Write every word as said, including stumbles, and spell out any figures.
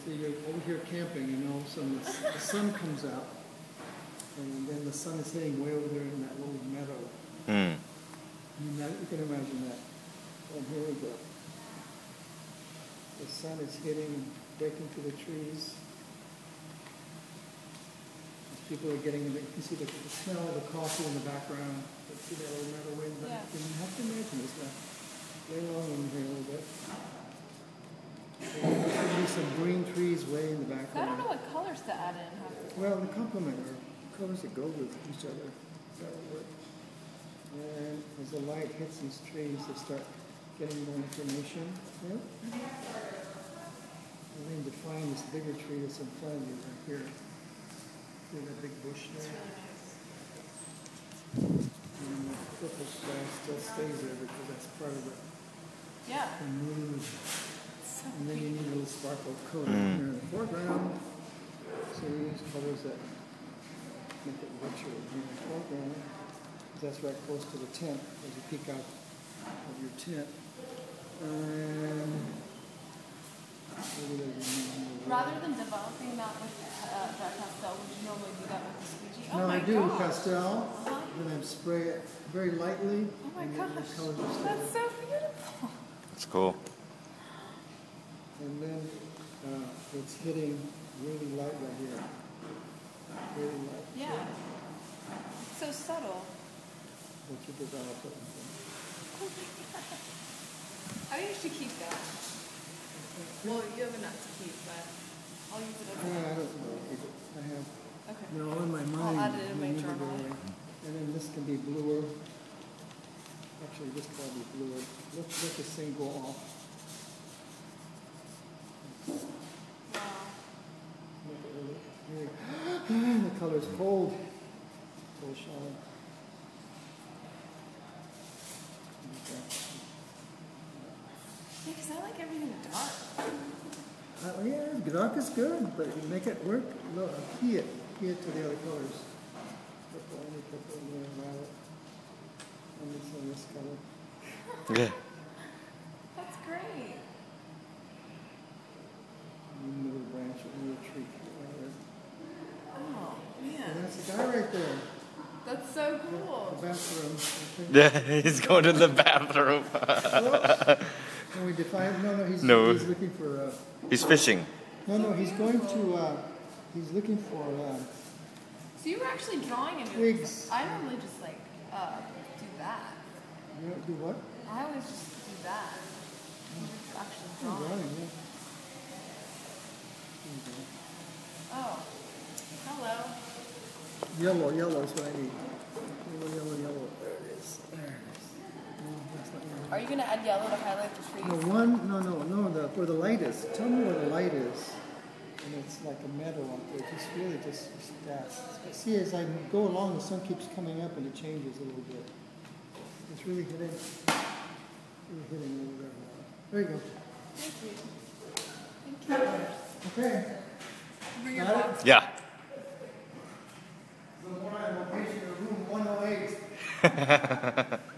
So you're over here camping, and all of a sudden the, the sun comes out, and then the sun is hitting way over there in that little meadow. Mm. You, know, you can imagine that. And here we go. The sun is hitting, breaking through the trees. As people are getting, you can see the, the smell of the coffee in the background. You see that little meadow way in the back. Yeah. You have to imagine this now. Lay along in here a little bit. There'll be some green trees way in the background. So I don't know what colors to add in. Well, the complement are colors that go with each other. That will work. And as the light hits these trees, they start getting more information. Yeah? And then define this bigger tree that's in front of you right here. See that big bush there? And the purple sky still stays there because that's part of the, Yeah. the mood. So And then you need a little sparkle of color Mm. here in the foreground. So we use colors that make it richer in the foreground. That's right close to the tent as you peek out of your tent. And rather than developing that with uh, dry pastel, would you normally do that with the squeegee? Oh now my I do gosh. pastel. Uh-huh. Then I spray it very lightly. Oh my and gosh, then the colors will stay that's there. so beautiful. That's cool. And then uh, it's hitting really light right here. Really light. Yeah. So subtle. What you develop it. Oh my god. I think you should keep that. Well, you have enough to keep, but I'll use it as Yeah, I well. don't know. I have. Okay. They're all in my I'll mind. add it in my They never journal. go away. And then this can be bluer. Actually, this can be bluer. Let, let this thing go off. Wow. Make it really, really the color's cold. Cold shine. Yeah, because I like everything dark. Uh, yeah, dark is good, but you make it work. Look, key it. Key it to the other colors. Purple, only purple, and then violet. And this one, this color. Yeah. That's great. And then the little branch of the little tree. Oh, And man. that's the guy right there. That's so The cool. bathroom. Yeah, he's going to the bathroom. Can we define? No, no, he's, No. he's looking for. Uh, He's fishing. no, no, he's going to. Uh, he's looking for. Uh, So you were actually drawing in Twigs. I normally just like uh, do that. you know, do what? I always just do that. You're actually Oh, drawing. drawing, yeah. Oh, hello. Yellow, yellow is what I need. Yellow, yellow, yellow. There it is. There it is. No, that's not yellow. Are you gonna add yellow to highlight the trees? No, one, no, no, no, the, where the light is. Tell me where the light is. And it's like a meadow out there. Just really just, just that. But see, as I go along, the sun keeps coming up and it changes a little bit. It's really hitting, really hitting over there. There you go. Thank you. Thank you. Okay. Bring your Got it? box. Yeah. The more I'm location of room one oh eight.